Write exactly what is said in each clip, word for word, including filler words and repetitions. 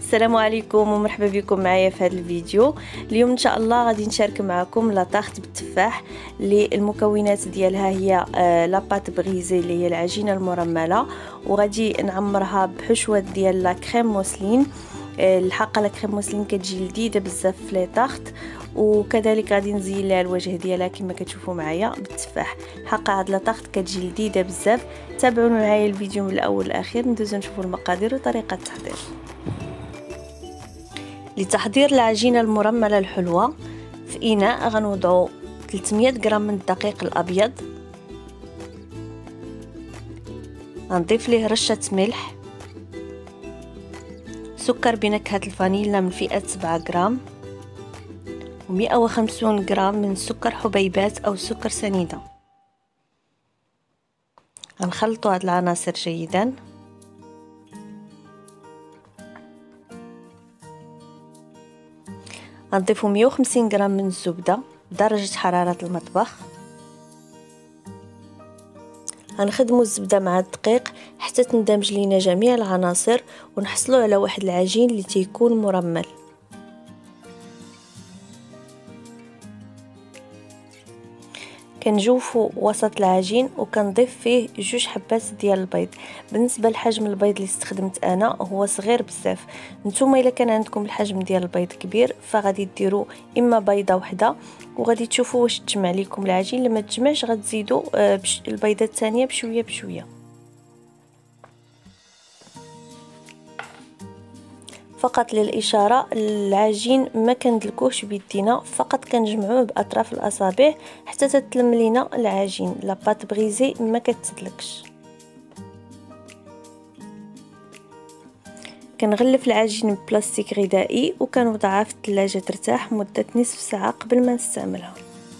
السلام عليكم ومرحبا بكم معايا في هذا الفيديو. اليوم ان شاء الله غادي نشارك معكم لا طارت بالتفاح اللي المكونات ديالها هي آه لا بات بغيزي اللي هي العجينه المرمله، وغادي نعمرها بحشوه ديال لا كريم موسلين. آه الحقيقه لا كريم موسلين كتجي لذيذه بزاف في لي طارت، وكذلك غادي نزين لها الوجه ديالها كما كتشوفوا معايا بالتفاح. حقا هاد لا طارت كتجي لذيذه بزاف. تابعوا معايا الفيديو من الاول للاخير، ندوزو نشوفوا المقادير وطريقه التحضير. لتحضير العجينه المرمله الحلوه، في اناء غنوضعوا ثلاثمية غرام من الدقيق الابيض، غنضيف ليه رشه ملح، سكر بنكهه الفانيلا من فئه سبعة غرام، ومئة وخمسين غرام من سكر حبيبات او سكر سنيده. غنخلطوا هاد العناصر جيدا. غنضيفوا مئة وخمسين غرام من الزبده بدرجه حراره المطبخ. غنخدموا الزبده مع الدقيق حتى تندمج لينا جميع العناصر ونحصلوا على واحد العجين اللي تيكون مرمل. كنجوفوا وسط العجين وكنضيف فيه جوج حبات ديال البيض. بالنسبه لحجم البيض اللي استخدمت انا هو صغير بزاف، نتوما الا كان عندكم الحجم ديال البيض كبير فغادي ديروا اما بيضه وحده وغادي تشوفوا واش تجمع لكم العجين. لما تجمعش غتزيدوا البيضه الثانيه بشويه بشويه. فقط للاشاره، العجين ما كندلكوهش بيدينا، فقط كنجمعوه باطراف الاصابع حتى تتلم لينا العجين. لا بات بغيزي ما كتدلكش. كنغلف العجين ببلاستيك غذائي وكنوضعها في الثلاجه ترتاح مده نصف ساعه قبل ما نستعملها.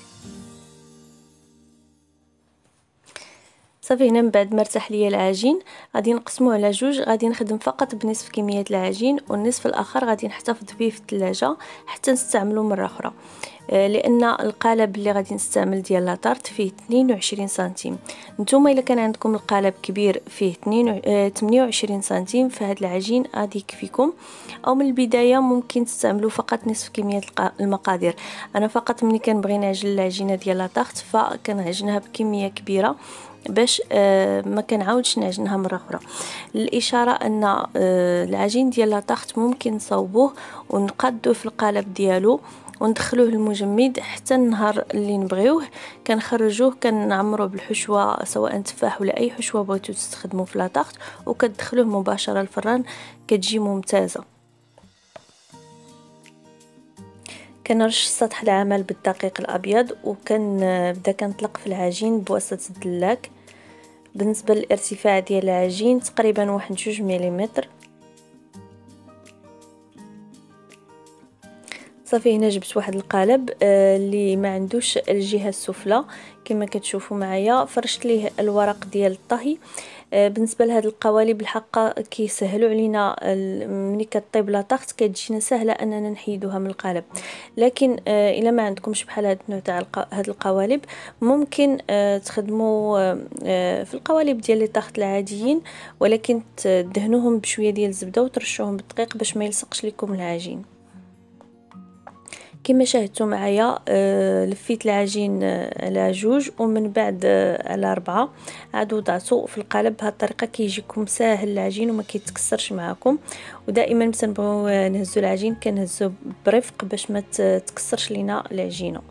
صافي، هنا من بعد ما ارتاح ليا العجين غادي نقسموه على جوج. غادي نخدم فقط بنصف كميه العجين والنصف الاخر غادي نحتفظ به في الثلاجه حتى نستعملو مره اخرى، لان القالب اللي غادي نستعمل ديال لا طارت فيه اثنين وعشرين سنتيم. نتوما الا كان عندكم القالب كبير فيه ثمانية وعشرين سنتيم فهاد العجين غادي يكفيكم، او من البدايه ممكن تستعملوا فقط نصف كميه المقادير. انا فقط ملي كنبغي نعجن العجينه ديال لا طارت فكنعجنها بكميه كبيره باش آه ما كنعاودش نعجنها مره اخرى. الاشاره ان آه العجين ديال لا طارت ممكن نصاوبوه ونقادوه في القالب ديالو وندخلوه للمجمد حتى النهار اللي نبغيوه كنخرجوه كنعمروه بالحشوه، سواء تفاح ولا اي حشوه بغيتو تستخدموا في لا طارت، وكتدخلوه مباشره الفران كتجي ممتازه. كنرش سطح العمل بالدقيق الابيض وكنبدا كنطلق في العجين بواسطه الدلاك. بالنسبه للارتفاع ديال العجين تقريبا واحد جوج مليمتر. صافي، هنا جبت واحد القالب آه اللي ما عندوش الجهه السفلى كما كتشوفوا معايا، فرشت ليه الورق ديال الطهي. آه بالنسبه لهاد القوالب الحقه كيسهلوا علينا ملي كطيب لا طارت كتجينا سهله اننا نحيدوها من القالب. لكن آه الا ما عندكمش بحال هاد النوع تاع هاد القوالب ممكن آه تخدموا آه في القوالب ديال لي طارت العاديين، ولكن تدهنوهم بشويه ديال الزبده وترشوهم بالدقيق باش ما يلصقش لكم العجين. كما شاهدتوا معايا آه لفيت العجين آه على جوج ومن بعد آه على أربعة، عاد وضعته في القالب. بهذه الطريقه كيجيكم ساهل العجين وما كيتكسرش معكم. ودائما ملي نبغيو نهزوا العجين كنهزوه برفق باش ما تكسرش لينا العجينه.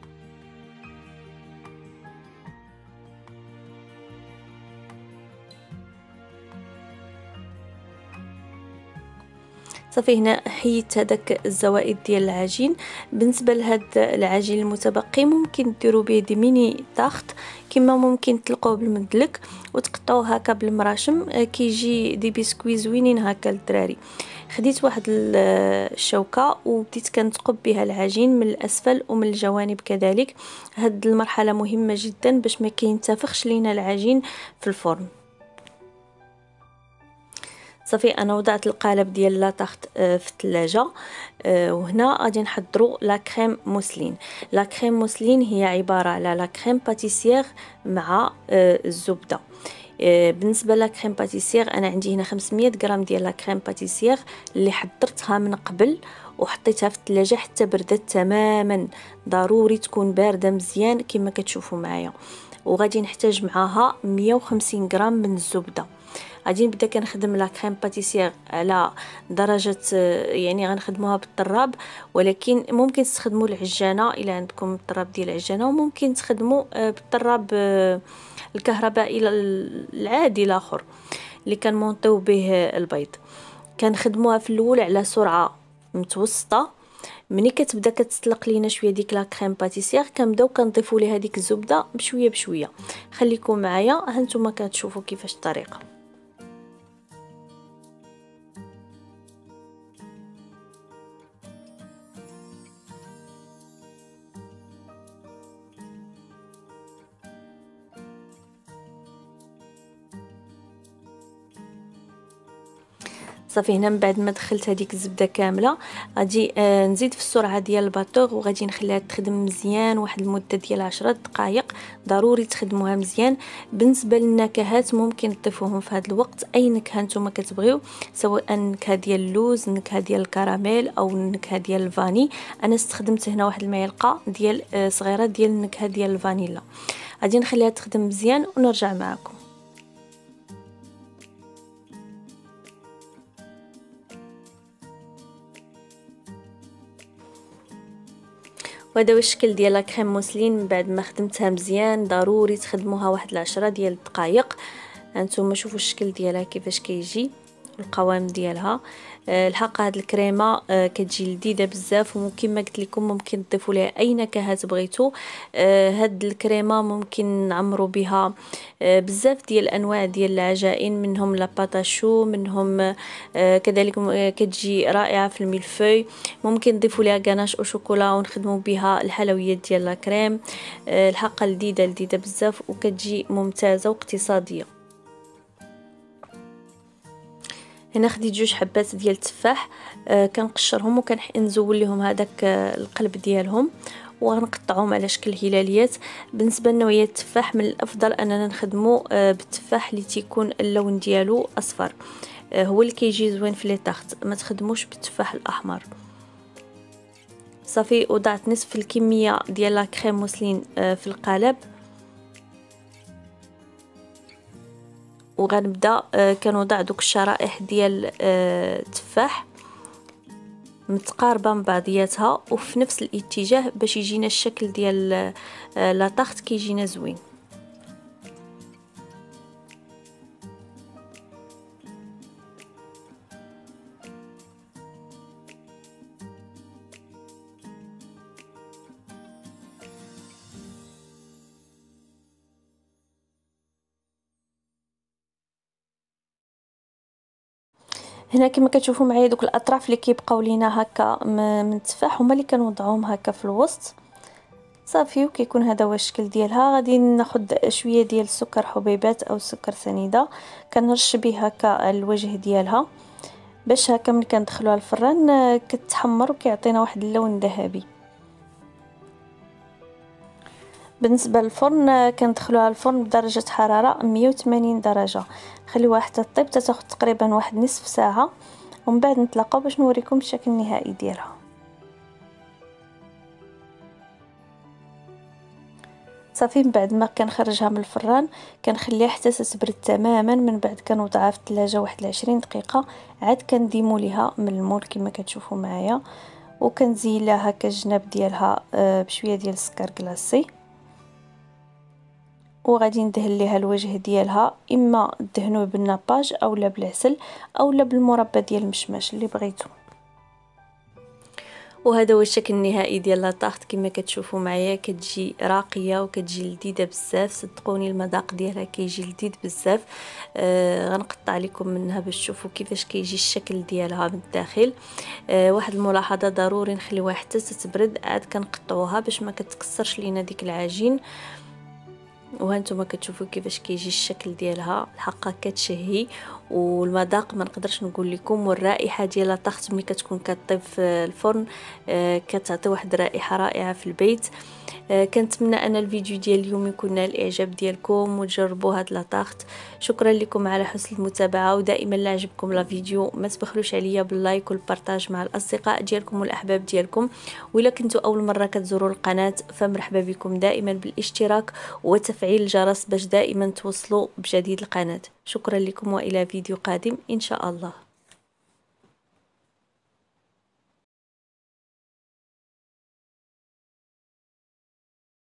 صافي، هنا حيدت هذاك الزوائد ديال العجين. بالنسبه لهاد العجين المتبقي ممكن ديروا به دي ميني طارت، كما ممكن تلقوه بالمدلك وتقطعوه هكا بالمراشم، كيجي دي بسكوي زوينين هكا للدراري. خديت واحد الشوكه وبديت كنثقب بها العجين من الاسفل ومن الجوانب كذلك. هاد المرحله مهمه جدا باش ما كينتفخش لينا العجين في الفرن. صافي، انا وضعت القالب ديال لا طارت في الثلاجه، وهنا غادي نحضروا لا كريم موسلين. لا كريم موسلين هي عباره على لا كريم باتيسير مع الزبده. آه بالنسبه لا كريم باتيسير، انا عندي هنا خمسمية غرام ديال لا كريم باتيسير اللي حضرتها من قبل وحطيتها في الثلاجه حتى بردت تماما. ضروري تكون بارده مزيان كما كتشوفوا معايا. وغادي نحتاج معاها مية وخمسين غرام من الزبده. غادي نبدا كنخدم لا كريم باتيسير على درجه، يعني غنخدموها بالطراب، ولكن ممكن تستخدموا العجانه الى عندكم الطراب ديال العجانه، وممكن تخدموا بالطراب الكهربائي العادي الاخر اللي كنمونطيو به البيض. كنخدموها في الاول على سرعه متوسطه. ملي كتبدا كتطلق لينا شويه ديك لا كريم باتيسير كنبداو كنضيفوا ليها ديك الزبده بشويه بشويه. خليكم معايا، ها نتوما كتشوفوا كيفاش الطريقه. صافي هنا من بعد ما دخلت هذيك الزبده كامله غادي آه نزيد في السرعه ديال الباطور، وغادي نخليها تخدم مزيان واحد المده ديال عشرة دقائق. ضروري تخدموها مزيان. بالنسبه للنكهات ممكن تضيفوهم في هذا الوقت اي نكهه نتوما كتبغيو، سواء النكهه ديال اللوز، النكهه ديال الكراميل، او النكهه ديال الفاني. انا استخدمت هنا واحد المعلقه ديال آه صغيره ديال النكهه ديال الفانيلا. غادي نخليها تخدم مزيان ونرجع معكم. وهذا هو الشكل ديال لا كريم موسلين من بعد ما خدمتها مزيان. ضروري تخدموها واحد العشرة ديال الدقائق. هانتوما شوفوا الشكل ديالها كيفاش كيجي، القوام ديالها. أه الحق هاد الكريمه أه كتجي لذيذه بزاف، وممكن ما قلت لكم ممكن تضيفوا ليها اي نكهات بغيتو. أه هاد الكريمه ممكن نعمروا بها أه بزاف ديال انواع ديال العجائن، منهم لا باتاشو، منهم أه كذلك أه كتجي رائعه في الميلفوي. ممكن نضيفوا ليها غاناش او شوكولا ونخدموا بها الحلويات ديال لا كريم. أه الحق لذيذه لذيذه بزاف وكتجي ممتازه واقتصاديه. هنا خديت جوج حبات ديال التفاح، آه كنقشرهم وكنزول لهم هذاك آه القلب ديالهم وغنقطعهم على شكل هلاليات. بالنسبه لنوعيه التفاح من الافضل اننا نخدموا آه بالتفاح اللي تيكون اللون ديالو اصفر، آه هو اللي كيجي زوين في لي طاخت. ما تخدموش بالتفاح الاحمر. صافي وضعت نصف الكميه ديال لا كريم موسلين آه في القالب، وغنبدا آه كنوضع دوك الشرائح ديال آه التفاح متقاربه من بعضياتها وفي نفس الاتجاه باش يجينا الشكل ديال آه لا طاخت كيجينا زوين. هنا كما كتشوفوا معايا دوك الاطراف اللي كيبقاو لينا هكا من التفاح هما اللي كنوضعوهم هكا في الوسط. صافي وكيكون هذا هو الشكل ديالها. غادي ناخذ شويه ديال السكر حبيبات او سكر سنيده كنرش به هكا على الوجه ديالها باش هكا ملي كندخلوها الفران كتحمر وكيعطينا واحد اللون ذهبي. بالنسبه للفرن كندخلوها الفرن بدرجه حراره مية وثمانين درجه، نخليوها حتى طيب تاخذ تقريبا واحد نصف ساعه، ومن بعد نتلاقاو باش نوريكم الشكل النهائي ديالها. صافي من بعد ما كنخرجها من الفران كنخليها حتى تتبرد تماما، من بعد كنوضعها في الثلاجه واحد عشرين دقيقه، عاد كنديمو ليها من المول كما كتشوفوا معايا، وكنزين لها هكا الجناب ديالها بشويه ديال السكر كلاصي، وغادي ندهن ليها الوجه ديالها اما دهنوه بالناباج اولا بالعسل اولا بالمربى ديال المشماش اللي بغيتو. وهذا هو الشكل النهائي ديال لا طاخت كما كتشوفوا معايا. كتجي راقيه وكتجي لذيذه بزاف، صدقوني المذاق ديالها كيجي لذيذ بزاف. آه غنقطع لكم منها باش تشوفوا كيفاش كيجي الشكل ديالها من الداخل. آه واحد الملاحظه ضروري نخليوها حتى تتبرد عاد كنقطعوها باش ما كتكسرش لينا ديك العجين. وهانتوما كتشوفوا كيفاش كيجي الشكل ديالها، الحقيقه كتشهي، والمذاق ما نقدرش نقول لكم، والرائحه ديال الطاخت ملي كتكون كطيب في الفرن آه كتعطي واحد الرائحه رائعه في البيت. آه كنتمنى ان الفيديو ديال اليوم يكون نال الاعجاب ديالكم وتجربوا هاد لاطاغت. شكرا لكم على حسن المتابعه، ودائما لا عجبكم لا فيديو ما تبخلوش عليا باللايك والبارطاج مع الاصدقاء ديالكم والاحباب ديالكم. ولا كنتوا اول مره كتزوروا القناه فمرحبا بكم دائما بالاشتراك وتفعيل الجرس باش دائما توصلوا بجديد القناه. شكرا لكم والى فيديو قادم ان شاء الله.